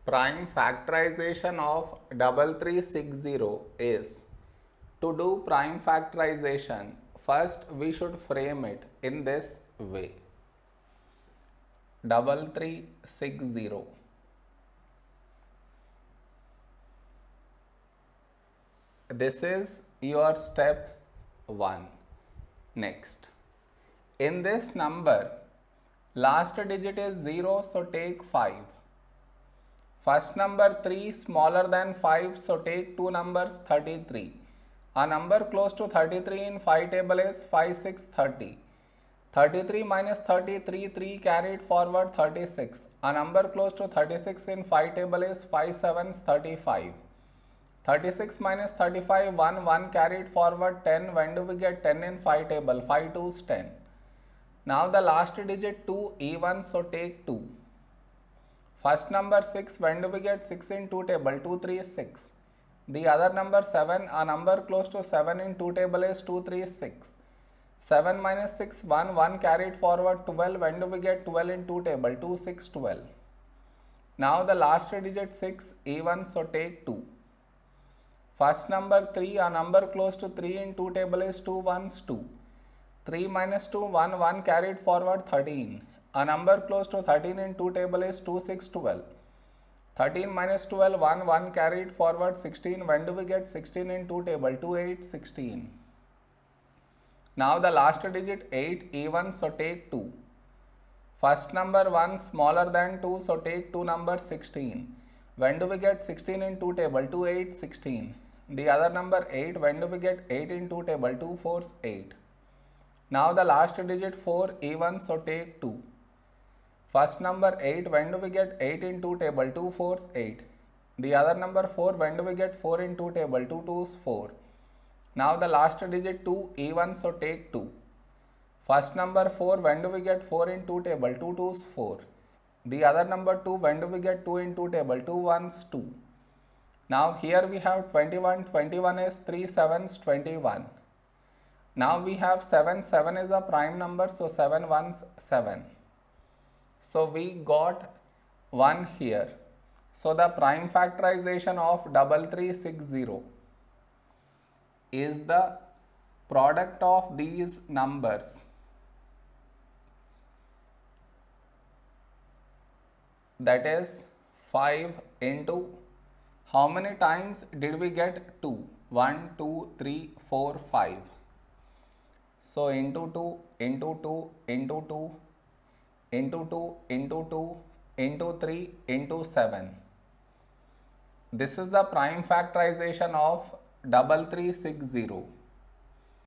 Prime factorization of 3360 is, to do prime factorization, first we should frame it in this way. 3360. This is your step 1. Next, in this number, last digit is 0, so take 5. First number 3 smaller than 5, so take two numbers 33. A number close to 33 in 5 table is 5, 6, 30. 33 minus 33, 3 carried forward 36. A number close to 36 in 5 table is 5, 7, 35. 36 minus 35, 1, 1 carried forward 10. When do we get 10 in 5 table? 5 2's 10. Now the last digit 2 even, so take 2. First number 6, when do we get 6 in 2 table? 2 3 is 6. The other number 7, a number close to 7 in 2 table is 2 3 is 6. 7 minus 6, 1, 1 carried forward 12. When do we get 12 in 2 table? 2 6 12. Now the last digit 6 even, so take 2. First number 3, a number close to 3 in 2 table is 2 1's 2. 3 minus 2, 1, 1 carried forward 13. A number close to 13 in 2 table is 2 6 12. 13 minus 12, 1, 1 carried forward 16. When do we get 16 in 2 table? 2 8 16. Now the last digit 8 even, so take 2. First number 1 smaller than 2, so take two numbers 16. When do we get 16 in 2 table? 2 8 16. The other number 8, when do we get 8 in 2 table? 2 4's 8. Now the last digit 4 even, so take 2. First number 8, when do we get 8 in 2 table? 2 4's 8. The other number 4, when do we get 4 in 2 table? 2 2's 4. Now the last digit 2 even, so take 2. First number 4, when do we get 4 in 2 table? 2 2's 4. The other number 2, when do we get 2 in 2 table? 2 1's 2. Now here we have 21, 21 is 3 7's 21. Now we have 7, 7 is a prime number, so 7 1's 7. So we got 1 here. So the prime factorization of 3360 is the product of these numbers, that is 5 into how many times did we get 2? 1 2 3 4 5. So into 2 into 2 into 2 into 2 into 2 into 3 into 7. This is the prime factorization of 3360.